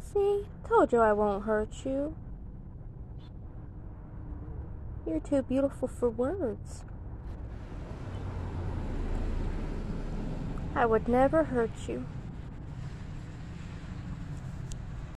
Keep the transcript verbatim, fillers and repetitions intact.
See? Told you I won't hurt you. You're too beautiful for words. I would never hurt you.